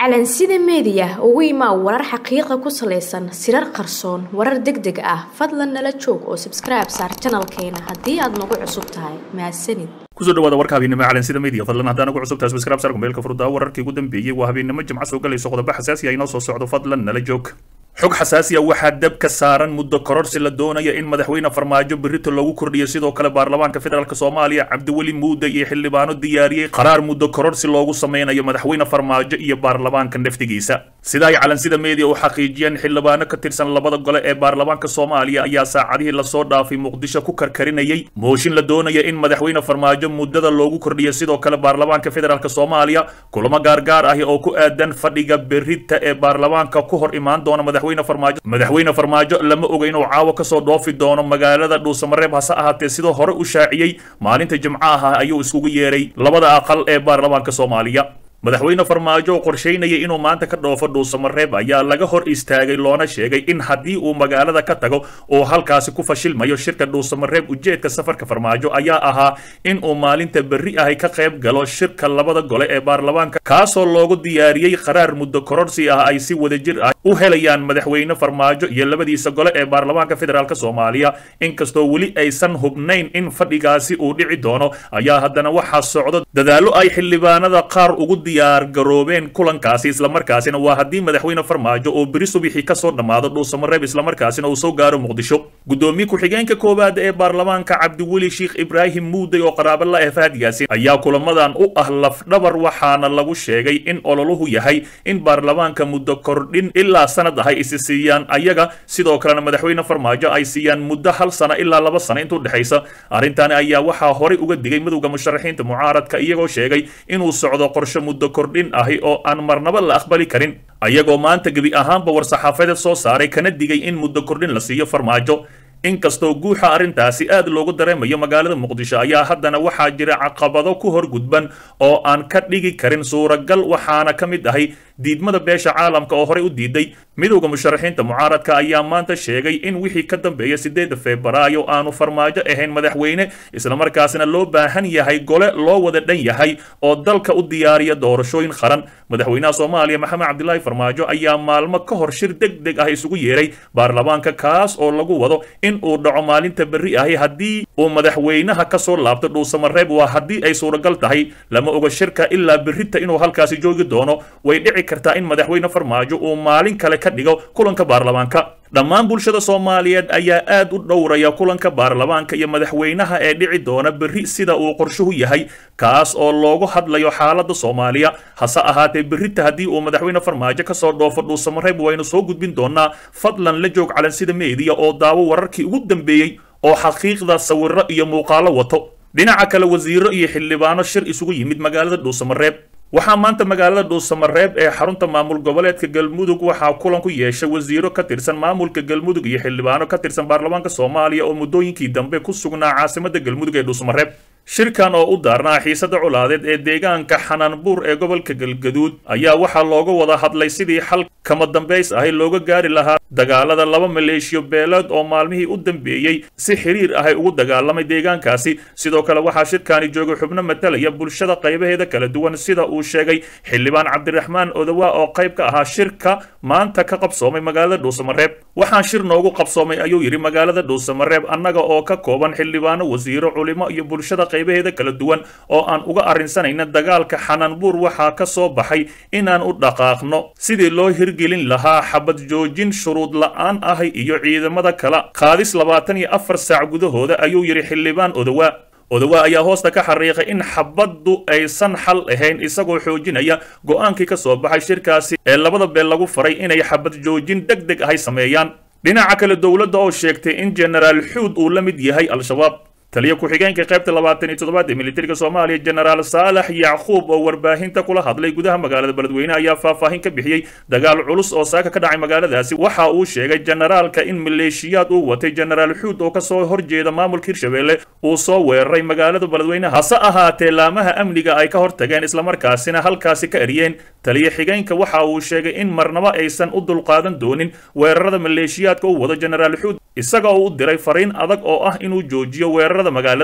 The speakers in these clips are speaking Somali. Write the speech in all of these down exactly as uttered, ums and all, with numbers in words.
calansida media ugu imaa warar xaqiiqo ku saleysan sirar qarsoon warar degdeg ah fadlan nala joog oo subscribe saar channelkeena hadii aad nagu cusub tahay mahadsanid kusoo dhawaada warka habeenimo calansida media fadlan haddana ku cusub tahay subscribe saar kumeelka furdaa wararkii ugu dambeeyay waa habeenimo jimca soo galayso qodobo xasaasi ah inoo soo socdo fadlan nala joog xog xasaasi ah waxa dab ka saaran muddo kororsi la doonaya in madaxweyne farmaajo berrito lagu kordhiyo sidoo kale baarlamaanka federaalka Soomaaliya Cabdiweli Muude iyo xildhibaano diyaariyay qaraar muddo kororsi loogu sameynayo madaxweyne farmaajo iyo baarlamaanka naftigiisa sida ay calansida media u xaqiijiyeen xildhibaano ka tirsan labada gole ee baarlamaanka Soomaaliya ayaa saacadihii la soo dhaafay Muqdisho ku karkarinayay mooshin la doonaya in madaxweyne farmaajo muddada loogu kordhiyo sidoo kale baarlamaanka federaalka Soomaaliya kulamo gaargaar ah oo ku aadan fadhiga berrita ee baarlamaanka ku hor imaan doona madaxweyne farmaajo madaxweyne farmaajo lama oga inuu caawa ka soo dhoofi doono magaalada Dhuusamareeb hase ahaatee sidoo hore u shaaciyay maalinta Jimcaha ayuu iskugu yeeray labada aqal ee baarlamaanka Soomaaliya madaxweyne farmaajo qorsheynaya inuu maanta ka dhoofo Dhuusamareeb ayaa laga hor istaagay loona sheegay in haddii uu magaalada ka tago oo halkaasi ku fashilmayo shirka Dhuusamareeb ujeedka safarka farmaajo ayaa ahaa in uu maalinta berri ah ka qayb galo shirka labada gole ee baarlamaanka kaasoo loogu diyaariyay qaraar muddo kororsi ah ay si wadajir ah u helayaan madaxweyne farmaajo iyo labadiisa gole ee baarlamaanka federaalka Soomaaliya inkastoo weli aysan hubnayn in fadhigaasi uu dhici doono ayaa haddana waxa socdo dadaalo ay xildhibaanada qaar ugu diyaar garoobeen kulankaasi isla markaasina waa haddii madaxweyne farmaajo oo beri subaxii ka soo dhamaado Dhuusamareeb isla markaasina uu soo gaaro Muqdisho gudoomiye ku-xigeenka koowaad ee baarlamaanka Cabdiweli Sheekh Ibraahim Muude oo qaraabo la ah Fahad Yaasin ayaa kulamadan u ah laf dhabar waxaana lagu sheegay in ololuhu yahay in baarlamaanka muddo kordhin ilaa sanad ah ay siiyaan ayaga sidoo kalena madaxweyne farmaajo ay siiyaan muddo hal sano ilaa laba sano inta u dhaxaysa arrintan ayaa waxa hore uga digay madowga musharaxiinta mucaaradka iyagoo sheegay inuu socdo qorshe muddo kordhin ahi oo aan marnaba la aqbali karin ayagoo maanta gabi ahaanba war saxaafadeed soo saaray kana digay in muddo kordhin la siiyo farmaajo inkastoo guuxa arrintaasi aad loogu dareemayo magaalada Muqdisho ayaa haddana waxaa jira caqabado ku hor gudban oo aan ka dhigi karin suuragal waxaana ka mid ahay diidmada beesha caalamka oo hore u diiday midowga musharaxiinta mucaaradka ayaa maanta sheegay in wixii ka dambeeya sideedda Febraayo aanu farmaajo ahayn madaxweyne isla markaasina loo baahan yahay gole loo wada dhan yahay oo dalka u diyaariya doorashooyin qaran madaxweynaha Soomaaliya Maxamed Cabdullaahi Farmaajo ayaa maalmo ka hor shir degdeg ah isugu yeeray baarlamaanka kaas oo lagu wado in uu dhaco maalinta berri ah haddii uu madaxweynaha ka soo laabto Dhuusamareeb waa haddii ay suuragal tahay lama oga shirka ilaa berrita inuu halkaasi joogi doono way dhici kartaa in madaxweyne farmaajo uu maalin kale ka dhigo kulanka baarlamaanka dhammaan bulshada Soomaaliyeed ayaa aad u dhowraya kulanka baarlamaanka iyo madaxweynaha ee dhici doona berri sida uu qorshuhu yahay kaas oo loogu hadlayo xaaladda Soomaaliya hase ahaatee berrita haddii uu madaxweyne farmaajo ka soo dhoofo Dhuusamareeb waynu soo gudbin doonaa fadlan la joog calansida media oo daawo wararkii ugu dambeeyay oo xaqiiqda sawirro iyo muuqaalo wato dhinaca kale wasiiro iyo xildhibaano shir isugu yimid magaalada Dhuusamareeb waxaa maanta magaalada Dhuusamareeb ee xarunta maamul goboleedka Galmudug waxaa kulan ku yeeshay wasiiro ka tirsan maamulka Galmudug iyo xildhibaano ka tirsan baarlamaanka Soomaaliya oo muddooyinkii dambe ku sugnaa caasimadda Galmudug ee Dhuusamareeb shirkan oo u daarnaa xiisada culaadeed ee deegaanka Xanaanbuur ee gobolka Galgaduud ayaa waxaa looga wada hadlay sidii xal kama dambeys ah looga gaari lahaa dagaalada laba maleeshiyo beeleed oo maalmihii u dambeeyay si xiriir ah ugu dagaalamay deegaankaasi sidoo kale waxaa shirkani joogay xubno matalaya bulshada qaybaheeda kala duwan sida uu sheegay xildhibaan Cabdiraxmaan Odawa oo qayb ka ahaa shirka maanta ka qabsoomay magaalada Dhuusamareeb waxaan shir noogu qabsoomay ayuu yiri magaalada Dhuusamareeb annaga oo ka kooban xildhibaano wasiiro culimo iyo bulshada qaybaheeda kala duwan oo aan uga arrinsanayna dagaalka Xanaanbuur waxaa ka soo baxay inaan u dhaqaaqno sidii loo hirgelin lahaa xabad joojin shuruud la'aan ah iyo ciidamada kala qaadis labaatan iyo afar saac gudahooda ayuu yiri xildhibaan Odawa Odawa ayaa hoosta ka xariiqay in xabaddu aysan xal ahayn isagoo xoojinaya go'aankii ka soo baxay shirkaasi ee labada beel lagu faray inay xabad joojin degdeg ah sameeyaan dhinaca kale dawladda oo sheegtay in Generaal Xuud uu la mid yahay Al-Shabaab taliya ku-xigeenka qaybta labaatan iyo toddobaad ee militariga Soomaaliya Generaal Saalax Yacquub oo warbaahinta kula hadlay gudaha magaalada Beledweyne ayaa faahfaahin ka bixiyay dagaal culus oo saaka ka dhacay magaaladaasi waxa uu sheegay generaalka in maleeshiyaad uu watay Generaal Xuud oo ka soo horjeeda maamulka Hirshabeelle uu soo weeraray magaalada Beledweyne hase ahaatee laamaha amniga ay ka hortageen isla markaasina halkaasi ka eriyeen taliya xigeenka waxa uu sheegay in marnaba aysan u dulqaadan doonin weerarada maleeshiyaadka uu wado Generaal Xuud isaga oo u diray fariin adag oo ah inuu joojiyo weerarada magaalada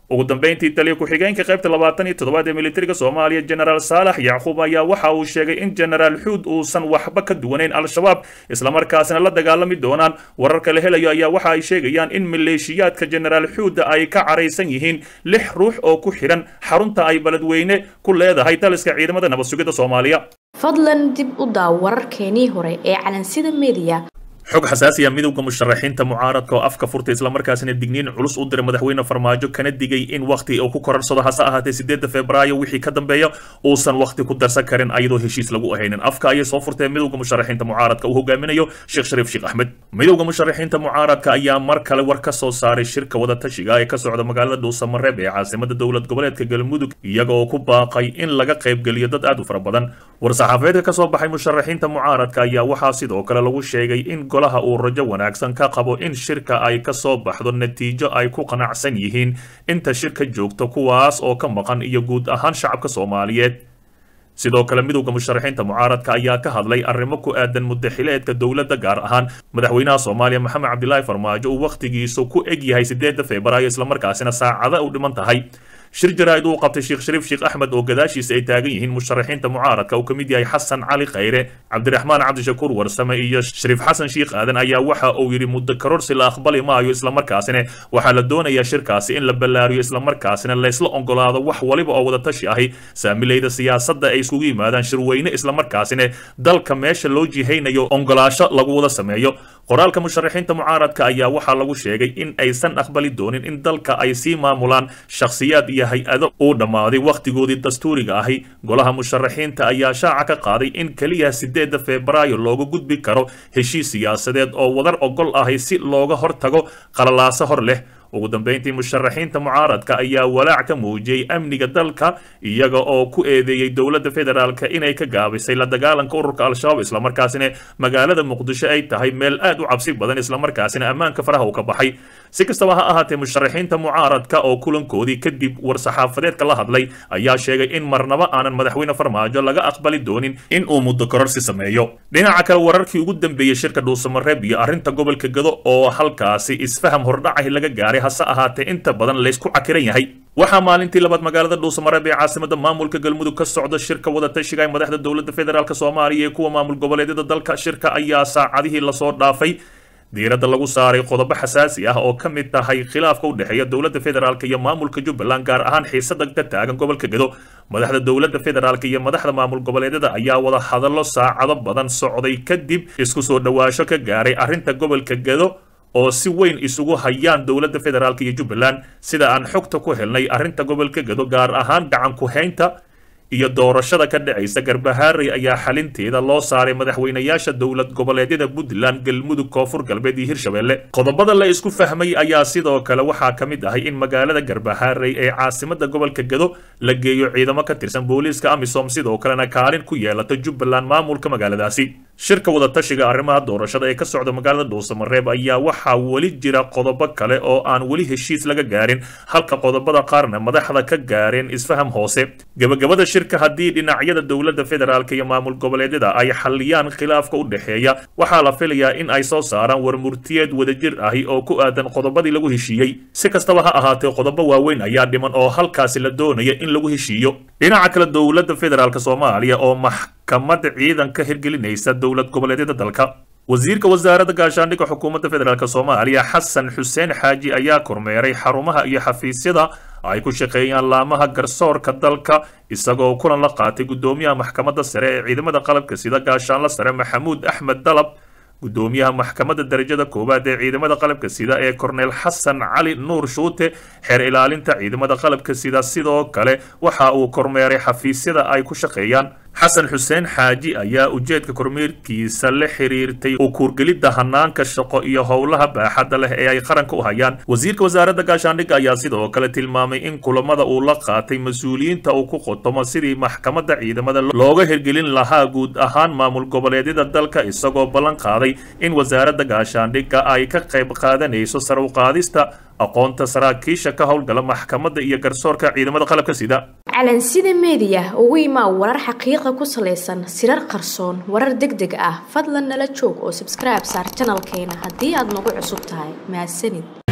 ugu dambeyntii taliya ku-xigeenka qaybta labaatan iyo toddobaad ee militariga Soomaaliya General Saalax Yacquub ayaa waxa uu sheegay in General Xuud uusan waxba ka duwaneyn al-shabaab isla markaasna la dagaalami doonaan wararka la helayo ayaa waxa ay sheegayaan in maleeshiyaadka General Xuud ay ka careysan yihiin lix ruux oo ku xiran xarunta ay baladweyne ku leedahay taliska ciidamada nabad sugidda Soomaaliya fadlan dib u daaw wararkeenii hore ee calansida media xog xasaasi ah midowga musharaxiinta mucaaradka oo afka furtay isla markaasina digniin culus u diray madaxweyne Farmaajo kana digay in waqti uu ku korarsado hase ahaatee sideedda Febraayo wixii ka dambeeya uusan waqti ku darsan karin ayadoo heshiis lagu ahaynin afka ayay soo furtay midowga musharaxiinta mucaaradka uu hogaaminayo Sheekh Shariif Sheekh Axmed midowga musharaxiinta mucaaradka ayaa mar kale war ka soo saaray shirka wada tashiga ee ka socda magaalada Dhuusamareeb ee caasimadda dowlad goboleedka Galmudug iyaga oo ku baaqay in laga qayb galiyo dad aad u fara badan war saxaafadeedka ka soo baxay musharaxiinta mucaaradka ayaa waxaa sidoo kale lagu sheegay in golaha uu rajo wanaagsan ka qabo in shirka ay ka soo baxdo natiijo ay ku qanacsan yihiin inta shirka joogto kuwaas oo ka maqan iyo guud ahaan shacabka Soomaaliyeed sidoo kale midowga musharaxiinta mucaaradka ayaa ka hadlay arrimo ku aadan muddaxileedka dowladda gaar ahaan madaxweynaha Soomaaliya Maxamed Cabdilaahi Farmaajo uu waqtigiisu ku eg yahay sideedda Febraayo isla markaasina saacada u dhiman tahay shir jaraa'id uu qabtay Sheekh Shariif Sheekh Axmed oo gadaashiisa ay taagan yihiin musharaxiinta mucaaradka oo kamid yahay Xasan Cali Khayre Cabdiraxmaan Cabdishakuur Warsame iyo Shariif Xasan Sheekh Aadan ayaa waxa uu yiri muddo kororsi la aqbali maayo isla markaasina waxa la doonayaa shirkaasi in la ballaariyo isla markaasina la isla ogolaado wax waliba oo wada tashi ahi saamilayda siyaasadda ay isugu yimaadaan shirweyne isla markaasina dalka meesha loo jihaynayo ogolaasho lagu wada sameeyo qoraalka musharaxiinta mucaaradka ayaa waxa lagu sheegay in aysan aqbali doonin in dalka ay sii maamulaan shakhsiyaad iyo hay-ado uu dhammaaday waqtigoodii dastuuriga ahi golaha musharaxiinta ayaa shaaca ka qaaday in kaliya sideedda Febraayo looga gudbi karo heshiis siyaasadeed oo wadar ogol ahi si looga hortago qalalaase hor leh ugu dambeyntii musharaxiinta mucaaradka ayaa walaac ka muujiyay amniga dalka iyaga oo ku eedeeyay dowladda federaalka inay ka gaabisay la dagaalanka ururka al-shabaab isla markaasina magaalada Muqdisho ay tahay meel aad u cabsi badan isla markaasina ammaanka faraha uu ka baxay si kastaba ha ahaatee musharaxiinta mucaaradka oo kulankoodii kadib war saxaafadeedka la hadlay ayaa sheegay in marnaba aanan madaxweyne Farmaajo laga aqbali doonin in uu muddo kororsi sameeyo dhinaca kale wararkii ugu dambeeyay shirka Dhuusamareeb iyo arrinta gobolka Gado oo halkaasi isfaham hordhac laga gaaray hase ahaatee inta badan la isku cakiran yahay waxaa maalintii labaad magaalada Dhuusamareeb ee caasimadda maamulka Galmudug ka socda shirka wada tashiga ee madaxda dowladda federaalka Soomaaliya ee kuwa maamul goboleedyada dalka shirka ayaa saacadihii la soo dhaafay diiradda lagu saaray qodobo xasaasi ah oo ka mid tahay khilaafka u dhaxeeya dowladda federaalka iyo maamulka Jubbaland gaar ahaan xiisada ka taagan gobolka Gado madaxda dowladda federaalka iyo madaxda maamul goboleedyada ayaa wada hadallo saacado badan socday kadib isku soo dhawaasho ka gaaray arrinta gobolka Gado oo si weyn isugu hayaan dowladda federaalka iyo Jubbaland sida aan xogta ku helnay arrinta gobolka Gado gaar ahaan gacan ku haynta iyo doorashada ka dhacaysa Garbaharey ayaa xalinteeda loo saaray madaxweynayaasha dowlad goboleedyada Puntland Galmudug Koonfur Galbeed iyo Hirshabelle qodobada la isku fahmay ayaa sidoo kale waxa ka mid ahay in magaalada Garbaharey ee caasimadda gobolka Gado la geeyo ciidamo ka tirsan booliiska AMISOM sidoo kalena kaalin ku yeelato Jubbaland maamulka magaaladaasi shirka wada tashiga arrimaha doorashada ee ka socda magaalada Dhuusamareeb ayaa waxa wali jira qodobo kale oo aan wali heshiis laga gaarin halka qodobada qaarna madaxda ka gaareen isfaham hoose gabagabada shirka hadii dhinacyada dowladda federaalka iyo maamul goboleedyada ay xaliyaan khilaafka u dhaxeeya waxa la filayaa in ay soo saaraan war murtiyeed wadajir ahi oo ku aadan qodobadii lagu heshiiyay si kastaba ha ahaatee qodobo waaweyn ayaa dhiman oo halkaasi la doonaya in lagu heshiiyo dhinaca kale dowladda federaalka Soomaaliya oo maxkamad ciidan ka hirgelinaysa dowlad goboleedyada dalka wasiirka wasaaradda gaashaandhigga xukuumadda federaalka Soomaaliya Xasan Xuseen Xaaji ayaa kormeeray xarumaha iyo xafiisyada ay ku shaqeeyaan laamaha garsoorka dalka isagoo kulan la qaatay gudoomiyaha maxkamadda sare ee ciidamada qalabka sida gaashaanla sare Maxamuud Axmed Dalab gudoomiyaha maxkamadda darajada koowaad ee ciidamada qalabka sida ee Cornel Xasan Cali Nuur Shuute xeer ilaalinta ciidamada qalabka sida sidoo kale waxa uu kormeeray xafiisyada ay ku shaqeeyaan Xasan Xuseen Xaaji ayaa ujeedka kormeerkiisa la xiriirtay oo kuurgelida hanaanka shaqo iyo howlaha baaxadda leh ee ay qaranka u hayaan wasiirka wasaaradda gaashaandhigga ayaa sidoo kale tilmaamay in kulamada uu la qaatay mas'uuliyiinta uu ku qotomo sidii maxkamadda ciidamada looga hirgelin lahaa guud ahaan maamul goboleedyada dalka isagoo ballan qaaday in wasaaradda gaashaandhigga ay ka qayb qaadanayso sar u qaadista aqoonta saraakiisha ka howlgala maxkamadda iyo garsoorka ciidamada qalabka sida calansida media ugu imaa warar xaqiiqa ku saleysan sirar qarsoon warar degdeg ah fadlan nala joog oo subscribe saar channelkeena haddii aad nagu cusub tahay mahadsanid